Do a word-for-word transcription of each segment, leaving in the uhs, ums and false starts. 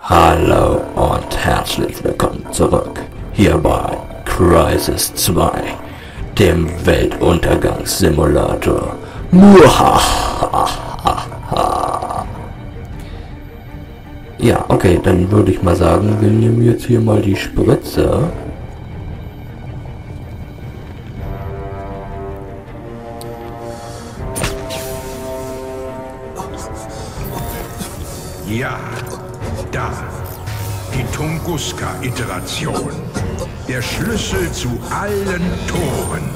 Hallo und herzlich willkommen zurück hier bei Crysis zwei, dem Weltuntergangssimulator. Muahahaha. Ja, okay, dann würde ich mal sagen, wir nehmen jetzt hier mal die Spritze. Ja, da. Die Tunguska-Iteration. Der Schlüssel zu allen Toren.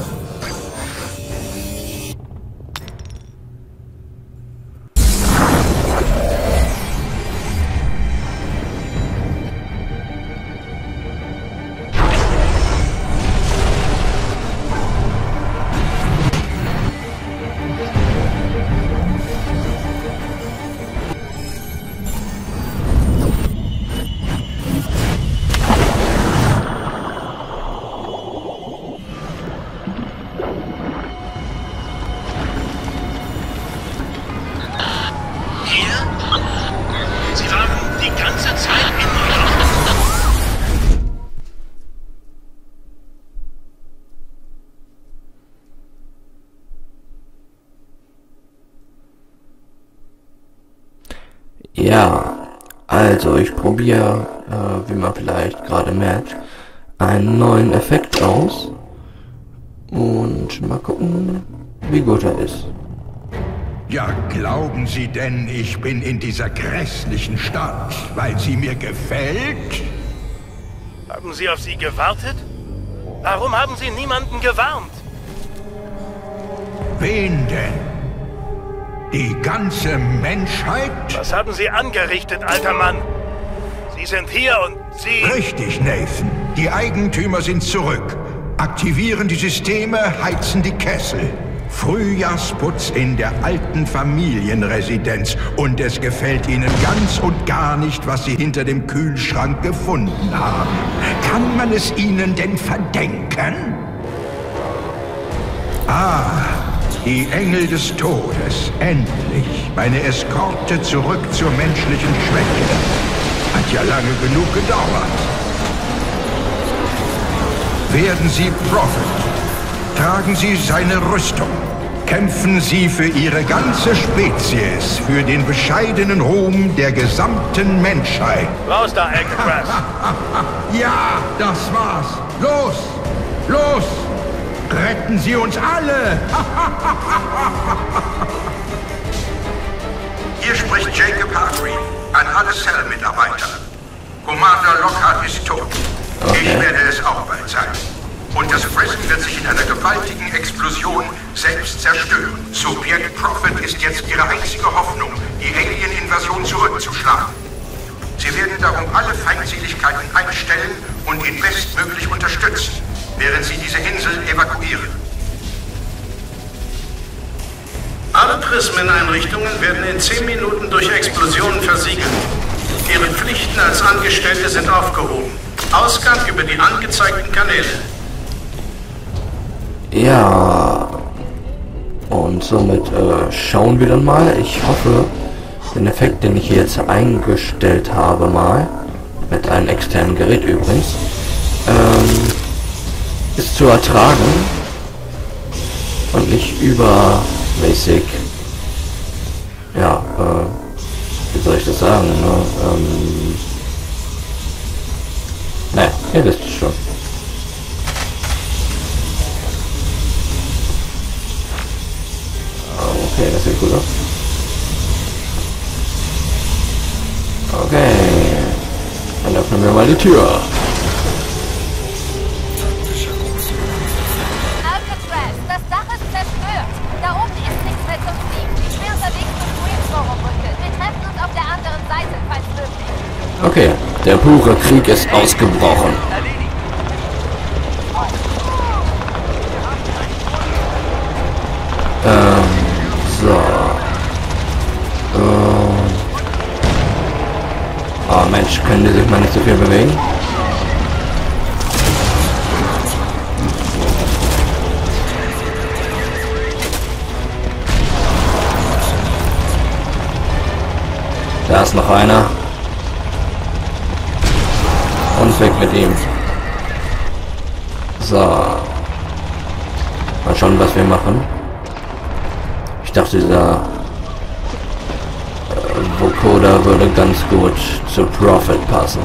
Ja, also ich probiere, äh, wie man vielleicht gerade merkt, einen neuen Effekt aus und mal gucken, wie gut er ist. Ja, glauben Sie denn, ich bin in dieser grässlichen Stadt, weil sie mir gefällt? Haben Sie auf sie gewartet? Warum haben Sie niemanden gewarnt? Wen denn? Die ganze Menschheit? Was haben Sie angerichtet, alter Mann? Sie sind hier und Sie... Richtig, Nathan. Die Eigentümer sind zurück. Aktivieren die Systeme, heizen die Kessel. Frühjahrsputz in der alten Familienresidenz. Und es gefällt Ihnen ganz und gar nicht, was Sie hinter dem Kühlschrank gefunden haben. Kann man es Ihnen denn verdenken? Ah... Die Engel des Todes, endlich. Meine Eskorte zurück zur menschlichen Schwäche. Hat ja lange genug gedauert. Werden Sie Prophet. Tragen Sie seine Rüstung. Kämpfen Sie für Ihre ganze Spezies, für den bescheidenen Ruhm der gesamten Menschheit. Raus da, Eggcrass! Ja, das war's. Los! Los! Retten Sie uns alle! Hier spricht Jacob Hartry an alle Cell-Mitarbeiter. Commander Lockhart ist tot. Okay. Ich werde es auch bald sein. Und das Fressen wird sich in einer gewaltigen Explosion selbst zerstören. Subjekt Prophet ist jetzt ihre einzige Hoffnung, die Alien-Invasion zurückzuschlagen. Sie werden darum alle Feindseligkeiten einstellen und ihn bestmöglich unterstützen, während sie diese Insel evakuieren. Alle Prismeneinrichtungen werden in zehn Minuten durch Explosionen versiegelt. Ihre Pflichten als Angestellte sind aufgehoben. Ausgang über die angezeigten Kanäle. Ja, und somit äh, schauen wir dann mal. Ich hoffe, den Effekt, den ich jetzt eingestellt habe, mal, mit einem externen Gerät übrigens, ähm, ist zu ertragen und nicht übermäßig, ja, äh, wie soll ich das sagen, ne, ähm, naja, ihr wisst es schon. Okay, das sieht gut aus. Okay, dann öffnen wir mal die Tür. Alcatraz, das Dach ist zerstört. Da oben ist nichts mehr zum Fliegen. Ich bin unterwegs zum Queensboro-Brücke. Wir treffen uns auf der anderen Seite, falls möglich. Okay, der pure Krieg ist ausgebrochen. Ähm, so. Ähm. Oh Mensch, können die sich mal nicht so viel bewegen? Da ist noch einer. Und weg mit ihm. So. Mal schauen, was wir machen. Ich dachte, dieser äh, Vokoda würde ganz gut zu Prophet passen.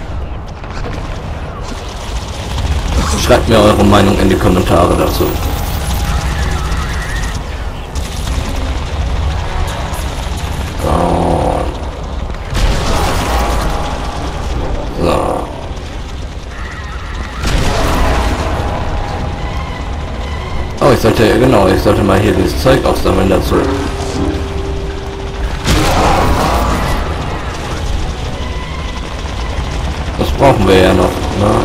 Schreibt mir eure Meinung in die Kommentare dazu. So. Oh, ich sollte, genau, ich sollte mal hier dieses Zeug aufsammeln dazu. Das brauchen wir ja noch, ne?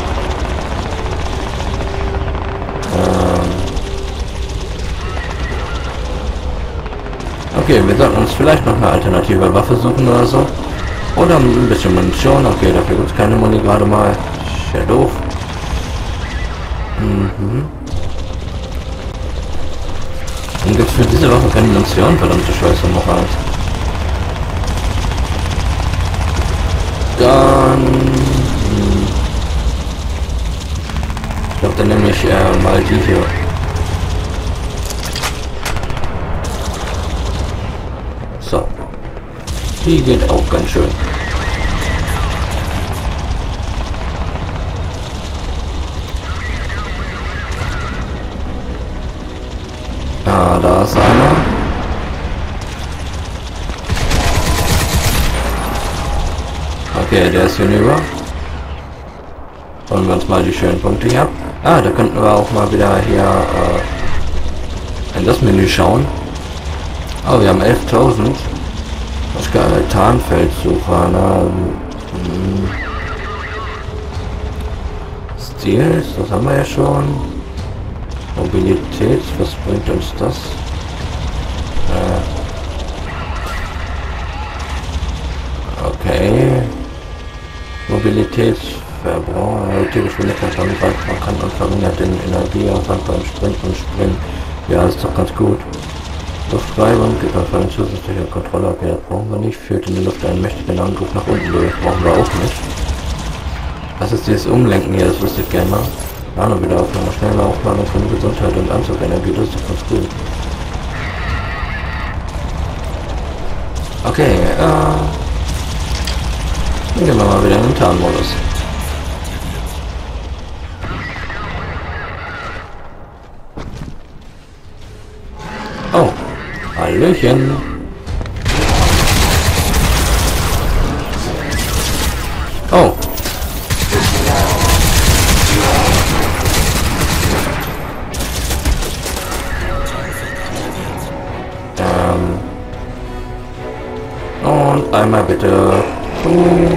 Ähm. Okay, wir sollten uns vielleicht noch eine alternative Waffe suchen oder so. Oder ein bisschen Munition. Okay, dafür gibt es keine Muni gerade mal. Ist ja doof. Mhm. Und gibt es für diese Waffe keine Munition? Verdammte Scheiße, noch eins. Dann... Hm. Ich glaube, dann nehme ich äh, mal die hier. So. Die geht auch ganz schön. Ah, da ist einer. Okay, der ist hinüber. Holen wir uns mal die schönen Punkte hier ab. Ah, da könnten wir auch mal wieder hier äh, in das Menü schauen. Oh, wir haben elftausend. Das ist geil. Tarnfeldsucher. Na, hm. Stils, das haben wir ja schon. Mobilität, was bringt uns das? Äh. Okay. Mobilitätsverbrauch, erhöhte Geschwindigkeit von markant und verringert den Energieaufwand beim Sprint und Springen. Ja, ist doch ganz gut. Luftreibung, gibt auf eine zusätzliche Kontrolle, okay, das brauchen wir nicht. Führt in die Luft einen mächtigen Angriff nach unten durch, brauchen wir auch nicht. Was ist dieses Umlenken hier, das wüsste ich gerne mal. Ladung wieder aufnehmen, schnelle Aufladung von Gesundheit und Anzugenergie, das ist doch ganz gut. Okay, äh... dann gehen wir mal wieder in den Tarnmodus. Oh, Hallöchen. Oh. Ähm. Und einmal bitte. Uh.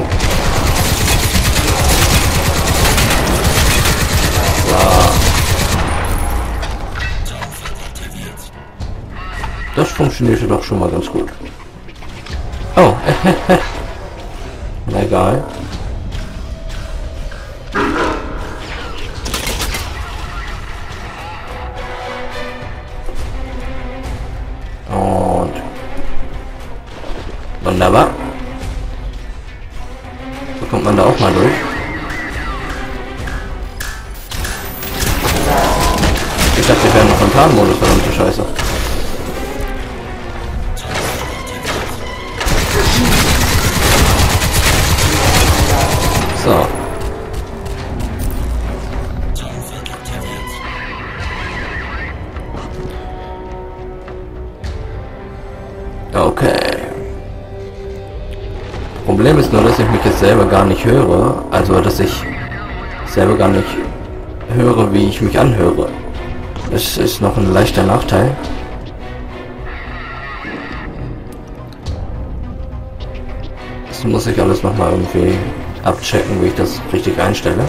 Das funktionierte doch schon mal ganz gut. Oh, na egal. Und wunderbar. So kommt man da auch mal durch. Ich dachte, wir wären noch im Tarnmodus, verdammte Scheiße. So. Okay. Problem ist nur, dass ich mich jetzt selber gar nicht höre. Also, dass ich selber gar nicht höre, wie ich mich anhöre. Das ist noch ein leichter Nachteil. Das muss ich alles noch mal irgendwie abchecken, wie ich das richtig einstelle.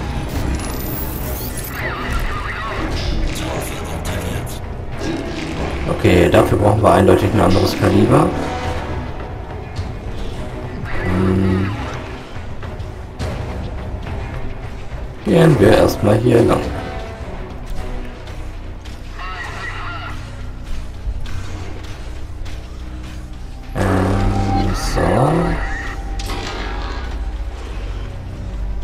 Okay, dafür brauchen wir eindeutig ein anderes Kaliber. Hm. Gehen wir erstmal hier lang. Ähm, so.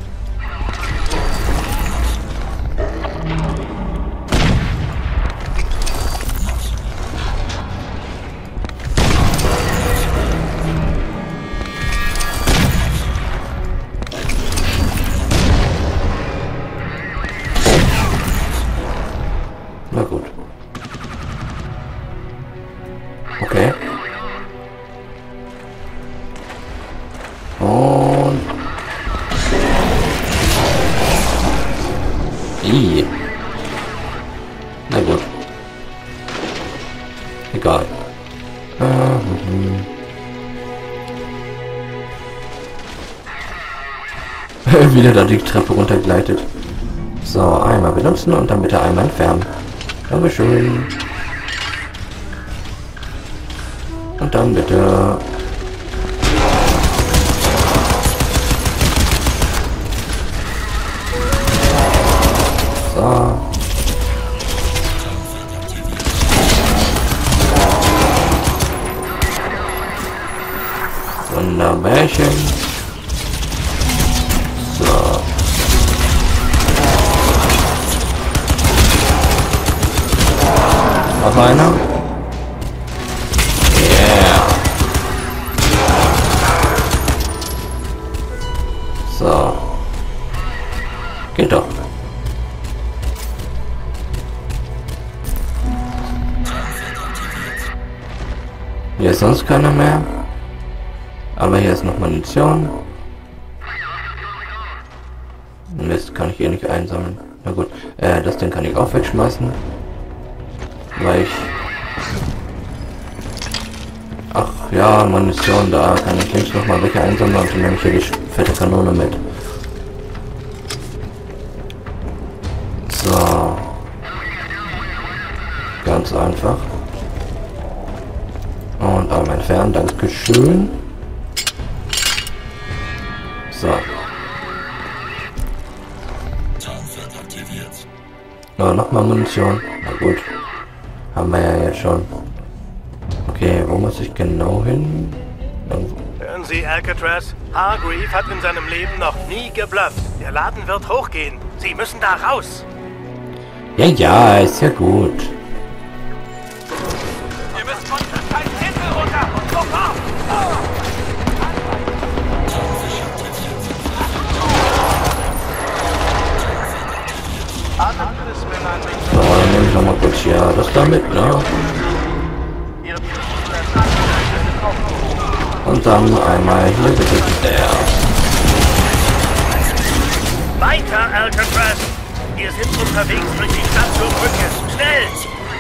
I. Na gut. Egal. Wieder da die Treppe runtergleitet. So, einmal benutzen und dann bitte einmal entfernen. Dankeschön. Und dann bitte... So. Wunderbärchen. So. Noch einer. Yeah. So. Geht doch. Hier ist sonst keiner mehr. Aber hier ist noch Munition. Mist, kann ich eh nicht einsammeln. Na gut, äh, das Ding kann ich auch wegschmeißen. Weil ich... Ach ja, Munition, da kann ich links nochmal welche einsammeln und dann nehme ich hier die fette Kanone mit. So. Ganz einfach. Und einmal entfernen, dankeschön. So. Oh, nochmal Munition. Na gut. Haben wir ja jetzt schon. Okay, wo muss ich genau hin? Irgendwo. Hören Sie, Alcatraz? Hargreave hat in seinem Leben noch nie geblufft. Der Laden wird hochgehen. Sie müssen da raus. Ja, ja, ist ja gut. Ihr müsst von der scheiß Insel runter und sofort! So, dann nehme ich noch mal kurz hier das damit, ne? Und dann einmal hier bitte der. Weiter, Alcatraz! Wir sind unterwegs durch die Stadt zur Brücke. Schnell!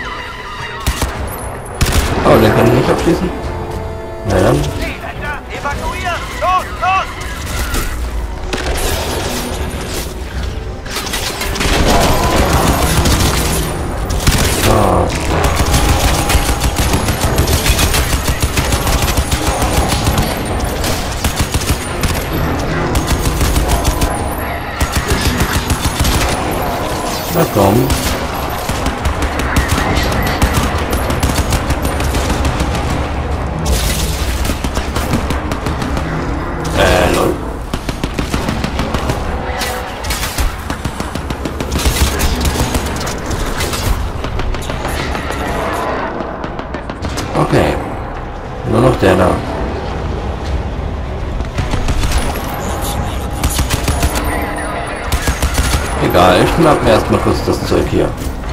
Oh, den kann ich nicht abschließen. Na dann. Evakuieren! Los, los! So. Na komm. Äh, lol. Okay. Nur noch der da. Egal, ich schnapp mir erstmal kurz das Zeug hier.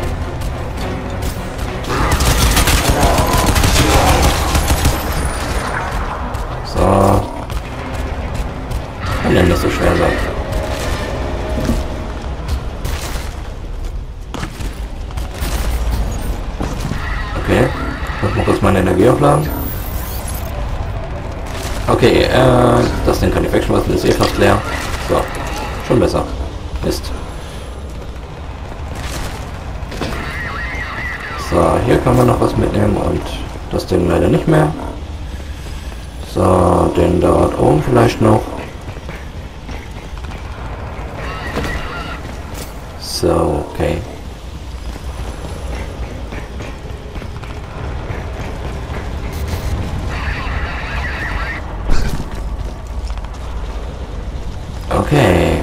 So. Wenn das so schwer sein. Okay. Ich muss mal kurz meine Energie aufladen. Okay, äh, das Ding kann ich wegschmeißen, ist eh fast leer. So, schon besser. Mist. So, hier kann man noch was mitnehmen und das Ding leider nicht mehr. So, den dort oben vielleicht noch. So, okay. Okay.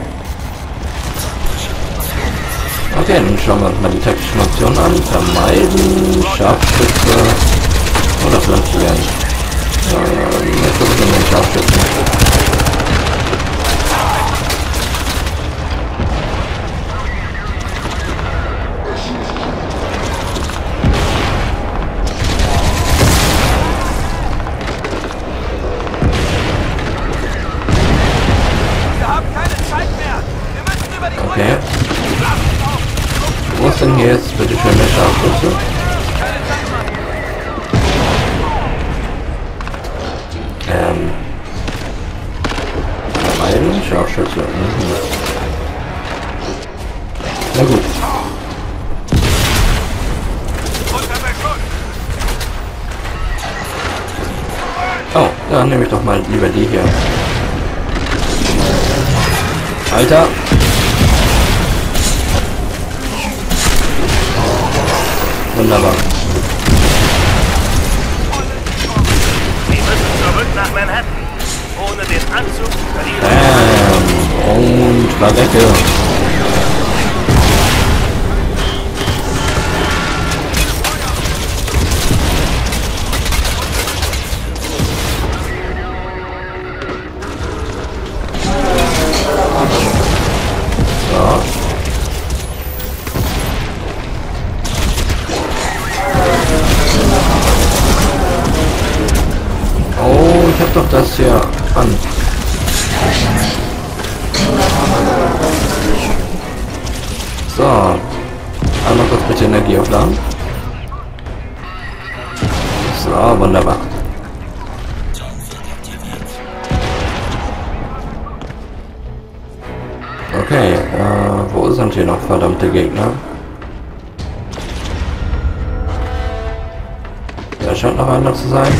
Okay, dann schauen wir uns mal die taktischen Optionen an. Vermeiden, Scharfschütze oder flankieren. Ähm, jetzt versuchen wir den Scharfschützen. Wir haben keine Zeit mehr! Wir müssen über die Okay. Wo ist denn hier jetzt bitte schön der Scharfschütze? Ähm. Vermeiden, Scharfschütze. Mhm. Na gut. Oh, dann nehme ich doch mal lieber die hier. Alter! Wunderbar. Sie müssen zurück nach Manhattan. Ohne den Anzug verlieren. Bam. Und war weg hier. Ich hab doch das hier an. So. Einmal kurz bitte Energie aufladen. So, wunderbar. Okay, äh, wo sind hier noch verdammte Gegner? Da scheint noch einer zu sein.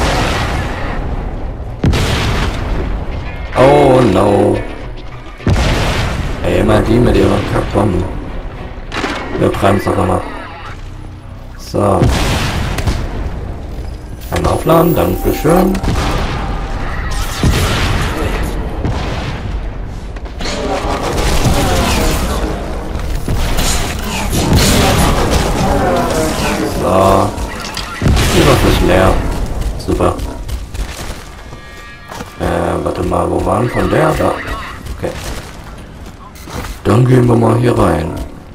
Oh no. Ey, immer die mit ihren Kackbomben. Wir bremsen es aber noch. So. Ein Aufladen, dankeschön. So. Die Waffe ist leer. Super. Äh, warte mal, wo waren von der? Da. Okay. Dann gehen wir mal hier rein.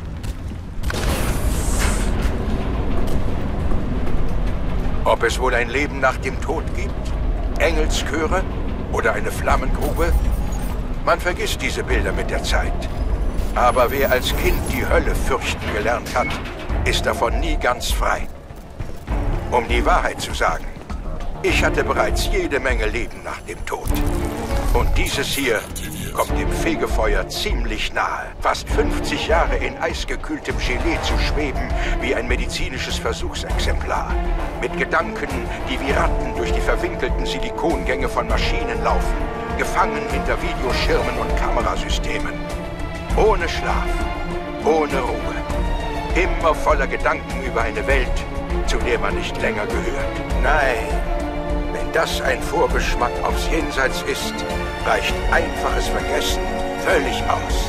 Ob es wohl ein Leben nach dem Tod gibt? Engelschöre? Oder eine Flammengrube? Man vergisst diese Bilder mit der Zeit. Aber wer als Kind die Hölle fürchten gelernt hat, ist davon nie ganz frei. Um die Wahrheit zu sagen, ich hatte bereits jede Menge Leben nach dem Tod. Und dieses hier kommt dem Fegefeuer ziemlich nahe. Fast fünfzig Jahre in eisgekühltem Gelee zu schweben, wie ein medizinisches Versuchsexemplar. Mit Gedanken, die wie Ratten durch die verwinkelten Silikongänge von Maschinen laufen, gefangen hinter Videoschirmen und Kamerasystemen. Ohne Schlaf, ohne Ruhe. Immer voller Gedanken über eine Welt, zu der man nicht länger gehört. Nein. Wenn das ein Vorgeschmack aufs Jenseits ist, reicht einfaches Vergessen völlig aus.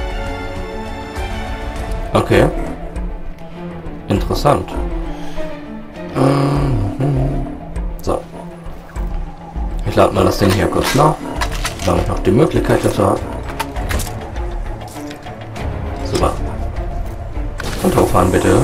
Okay. Interessant. Mhm. So. Ich lade mal das Ding hier kurz nach, damit ich noch die Möglichkeit dazu habe. Super. Und hochfahren bitte.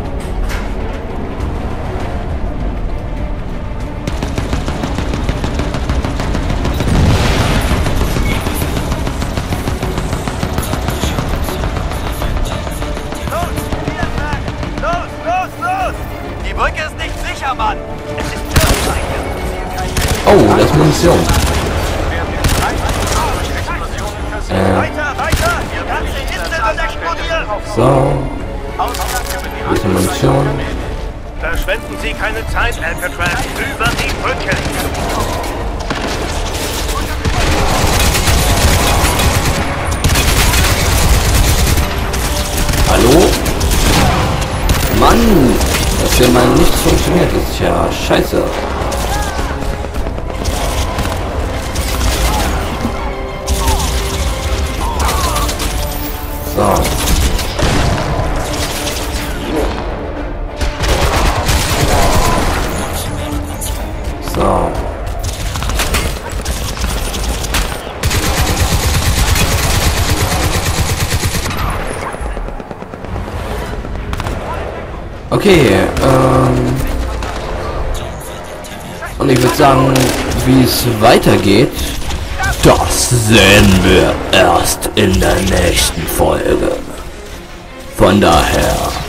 Oh, das ist Munition. Äh. So. Hier ist Munition. Verschwenden Sie keine Zeit, Alcatraz. Über die Brücke. Hallo? Mann! Dass hier mal nichts funktioniert, das ist ja scheiße. So. So. Okay, ähm... und ich würde sagen, wie es weitergeht, das sehen wir erst in der nächsten Folge. Von daher...